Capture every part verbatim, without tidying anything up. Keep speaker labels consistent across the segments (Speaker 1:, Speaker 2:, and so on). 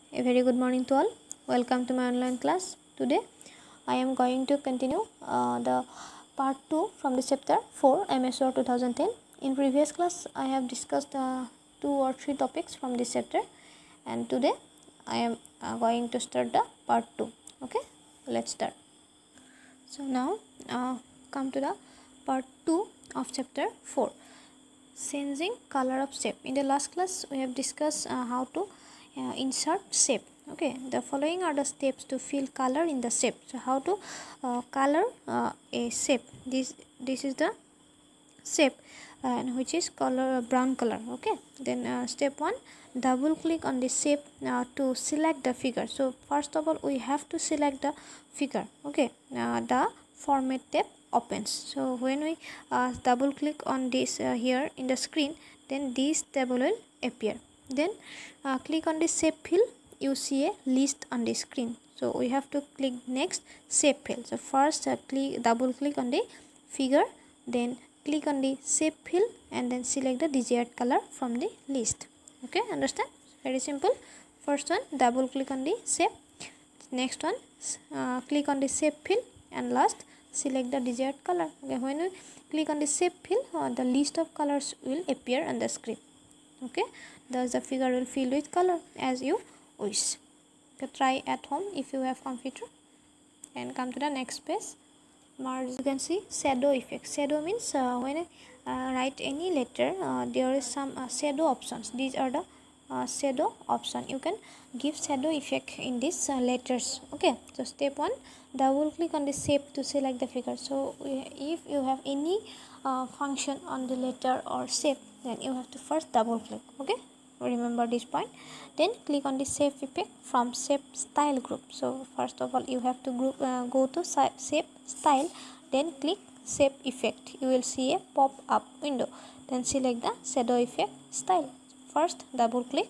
Speaker 1: A very good morning to all. Welcome to my online class. Today I am going to continue uh, the part two from the chapter four M S O twenty ten. In previous class I have discussed uh, two or three topics from this chapter, and today I am uh, going to start the part two. Okay, let's start. So now uh, come to the part two of chapter four, changing color of shape. In the last class we have discussed uh, how to uh, insert shape. Okay, the following are the steps to fill color in the shape. So how to uh, color uh, a shape. This this is the shape and uh, which is color uh, brown color. Okay, then uh, step one, double click on the shape uh, to select the figure. So first of all we have to select the figure. Okay, uh, the format tab opens. So when we uh, double click on this uh, here in the screen, then this table will appear. Then uh, click on the shape fill, you see a list on the screen. So we have to click next shape fill. So first uh, click double click on the figure, then click on the shape fill and then select the desired color from the list. Okay, understand? Very simple. First one, double click on the shape. Next one, uh, click on the shape fill, and last select the desired color. Okay, when we click on the shape fill, uh, the list of colors will appear on the screen. Okay, thus the figure will fill with color as you wish. Okay, try at home if you have computer. And come to the next page. Merge. You can see shadow effect. Shadow means uh, when I uh, write any letter, uh, there is some uh, shadow options. These are the uh, shadow option. You can give shadow effect in these uh, letters. Okay, so step one, double click on the shape to select the figure. So if you have any uh, function on the letter or shape, then you have to first double click. Okay, remember this point. Then click on the shape effect from shape style group. So first of all you have to group uh, go to shape style, then click shape effect. You will see a pop up window, then select the shadow effect style. First double click,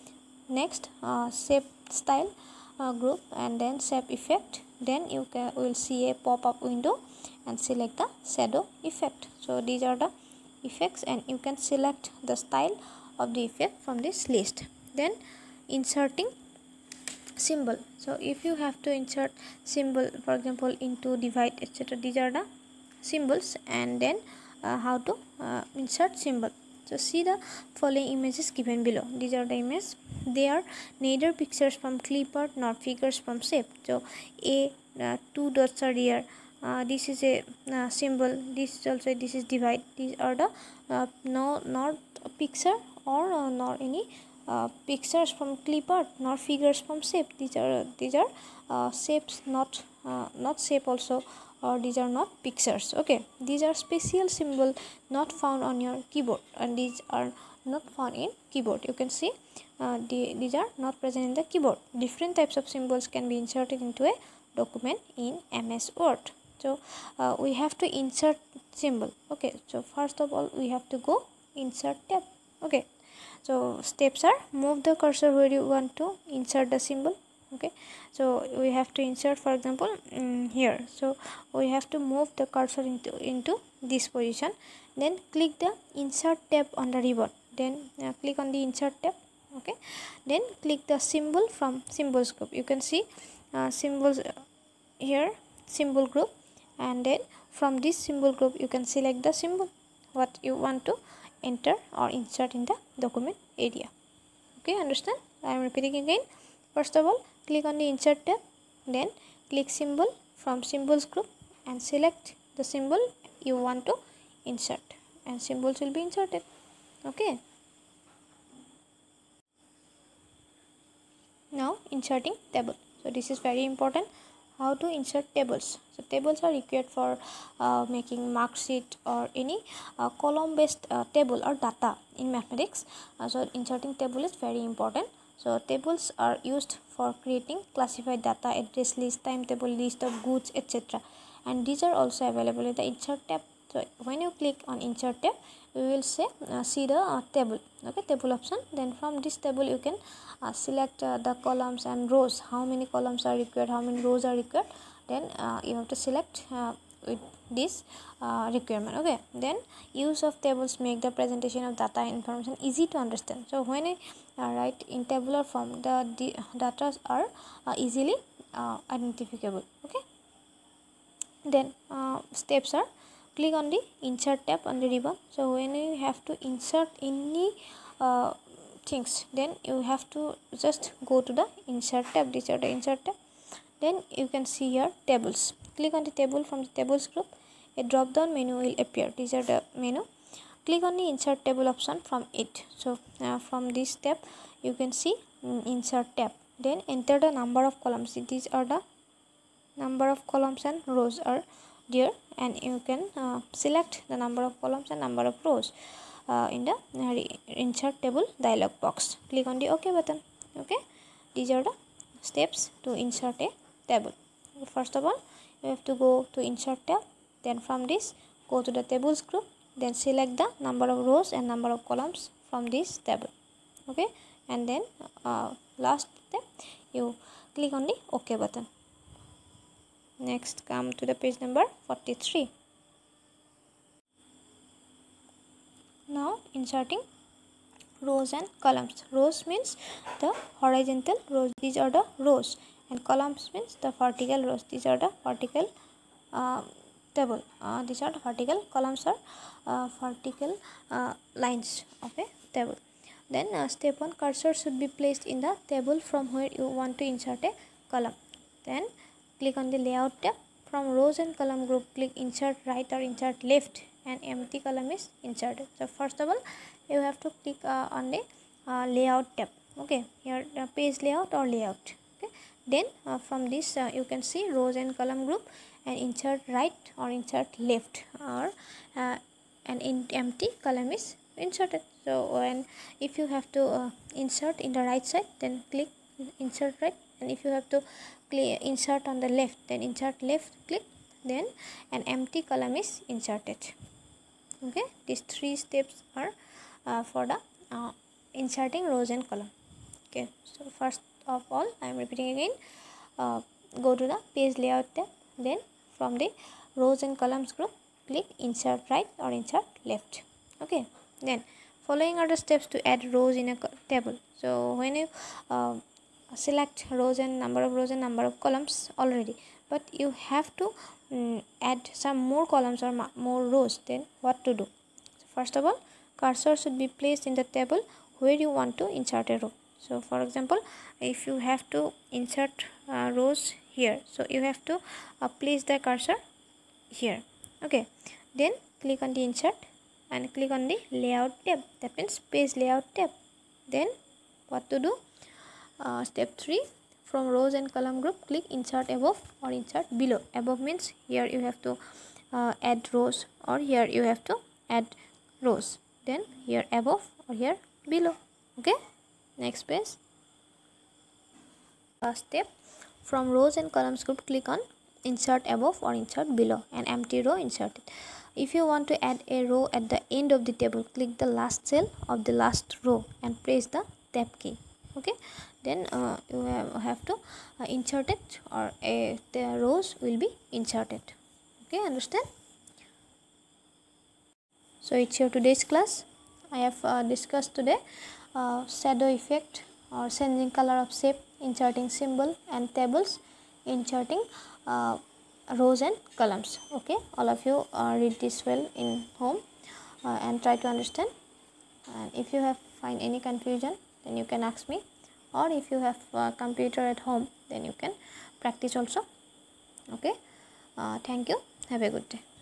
Speaker 1: next uh, shape style uh, group, and then shape effect. Then you can will see a pop up window and select the shadow effect. So these are the effects, and you can select the style of the effect from this list. Then inserting symbol. So if you have to insert symbol, for example into divide, etc., these are the symbols. And then uh, how to uh, insert symbol. So see the following images given below. These are the images. They are neither pictures from clipboard nor figures from shape. So a uh, two dots are here. Uh, this is a uh, symbol. This is also, this is divide. These are the uh, no not a picture or uh, nor any uh, pictures from clipboard nor figures from shape. These are these are uh, shapes, not uh, not shape also, or these are not pictures. Okay, these are special symbol not found on your keyboard, and these are not found in keyboard. You can see uh, the, these are not present in the keyboard. Different types of symbols can be inserted into a document in M S Word. So uh, we have to insert symbol. Okay, so first of all we have to go insert tab. Okay, so steps are move the cursor where you want to insert the symbol. Okay, so we have to insert, for example um, here. So we have to move the cursor into into this position, then click the insert tab on the ribbon, then uh, click on the insert tab. Okay, then click the symbol from symbols group. You can see uh, symbols here, symbol group, and then from this symbol group you can select the symbol what you want to enter or insert in the document area. Okay, understand? I am repeating again. First of all, click on the insert tab, then click symbol from symbols group and select the symbol you want to insert, and symbols will be inserted. Okay, now inserting table. So this is very important, how to insert tables. So tables are required for uh, making mark sheet or any uh, column based uh, table or data in mathematics. Uh, so inserting table is very important. So tables are used for creating classified data, address list, timetable, list of goods, etc., and these are also available in the insert tab. So when you click on insert tab, we will say uh, see the uh, table. Okay, table option. Then from this table you can uh, select uh, the columns and rows, how many columns are required, how many rows are required. Then uh, you have to select uh, with this uh, requirement. Okay, then use of tables make the presentation of data information easy to understand. So when I uh, write in tabular form, the, the data are uh, easily uh, identifiable. Okay, then uh, steps are: click on the insert tab on the ribbon. So when you have to insert any uh, things, then you have to just go to the insert tab. These are the insert tab. Then you can see here tables. Click on the table from the tables group. A drop down menu will appear. These are the menu. Click on the insert table option from it. So uh, from this tab you can see um, insert tab. Then enter the number of columns. These are the number of columns and rows are there, and you can uh, select the number of columns and number of rows uh, in the uh, insert table dialog box. Click on the OK button. Okay, these are the steps to insert a table. First of all, you have to go to insert tab. Then from this, go to the tables group. Then select the number of rows and number of columns from this table. Okay, and then uh, last step, you click on the OK button. Next, come to the page number forty-three. Now inserting rows and columns. Rows means the horizontal rows. These are the rows, and columns means the vertical rows. These are the vertical uh, table. Uh, these are the vertical columns are uh, vertical uh, lines of a table. Then uh, step one, cursor should be placed in the table from where you want to insert a column. Then click on the layout tab. From rows and column group, click insert right or insert left, and empty column is inserted. So first of all, you have to click uh, on the uh, layout tab. Okay, here the page layout or layout. Okay, then uh, from this uh, you can see rows and column group, and insert right or insert left, or uh, an in empty column is inserted. So when if you have to uh, insert in the right side, then click insert right, and if you have to click insert on the left, then insert left, click, then an empty column is inserted. Okay, these three steps are uh, for the uh, inserting rows and column. Okay, so first of all, I am repeating again. Uh, go to the page layout tab. Then from the rows and columns group, click insert right or insert left. Okay, then following are the steps to add rows in a table. So when you uh, select rows and number of rows and number of columns already, but you have to um, add some more columns or more rows, then what to do? So first of all, cursor should be placed in the table where you want to insert a row. So for example, if you have to insert uh, rows here, so you have to uh, place the cursor here. Okay, then click on the insert and click on the layout tab, that means page layout tab. Then what to do? Uh, step three, from rows and column group, click insert above or insert below. Above means here you have to uh, add rows, or here you have to add rows, then here above or here below. Okay, next page. First step, from rows and columns group, click on insert above or insert below, an empty row inserted. If you want to add a row at the end of the table, click the last cell of the last row and press the tab key. Okay, then uh, you have, have to uh, insert it, or a, the rows will be inserted. Okay, understand? So it's your today's class. I have uh, discussed today uh, shadow effect or changing color of shape, inserting symbol and tables, inserting uh, rows and columns. Okay, all of you uh, read this well in home uh, and try to understand. And if you have find any confusion, then you can ask me, or if you have a computer at home, then you can practice also. Okay, uh, thank you, have a good day.